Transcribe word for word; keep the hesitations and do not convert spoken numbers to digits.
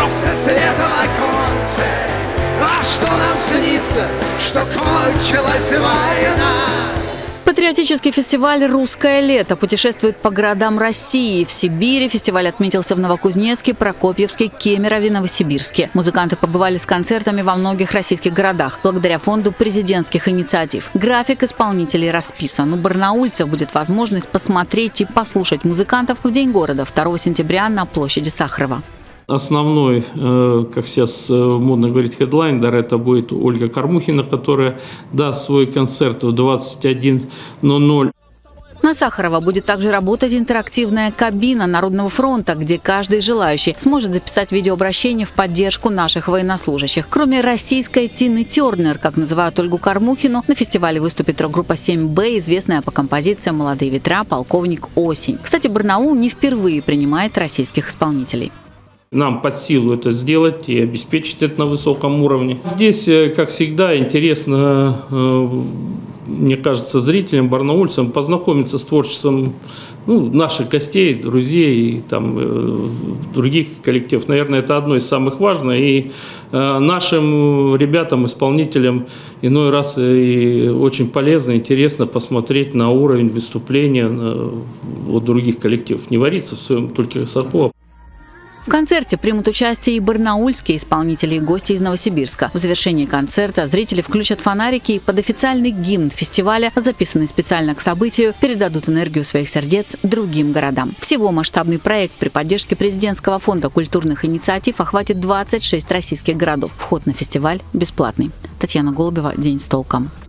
все света в оконце. А что нам снится, что кончилась война? Патриотический фестиваль «Русское лето» путешествует по городам России. В Сибири фестиваль отметился в Новокузнецке, Прокопьевске, Кемерове, Новосибирске. Музыканты побывали с концертами во многих российских городах благодаря фонду президентских инициатив. График исполнителей расписан. У барнаульцев будет возможность посмотреть и послушать музыкантов в День города второго сентября на площади Сахарова. Основной, как сейчас модно говорить, хедлайнер, это будет Ольга Кормухина, которая даст свой концерт в двадцать один ноль ноль. На Сахарова будет также работать интерактивная кабина Народного фронта, где каждый желающий сможет записать видеообращение в поддержку наших военнослужащих. Кроме российской Тины Тернер, как называют Ольгу Кормухину, на фестивале выступит рок-группа семь бэ, известная по композициям «Молодые ветра», «Полковник осень». Кстати, Барнаул не впервые принимает российских исполнителей. Нам под силу это сделать и обеспечить это на высоком уровне. Здесь, как всегда, интересно, мне кажется, зрителям, барнаульцам познакомиться с творчеством ну, наших гостей, друзей и там, других коллективов. Наверное, это одно из самых важных. И нашим ребятам, исполнителям иной раз и очень полезно, интересно посмотреть на уровень выступления вот, других коллективов. Не вариться в своем только соку. В концерте примут участие и барнаульские исполнители и гости из Новосибирска. В завершении концерта зрители включат фонарики и под официальный гимн фестиваля, записанный специально к событию, передадут энергию своих сердец другим городам. Всего масштабный проект при поддержке президентского фонда культурных инициатив охватит двадцать шесть российских городов. Вход на фестиваль бесплатный. Татьяна Голубева, «День с толком».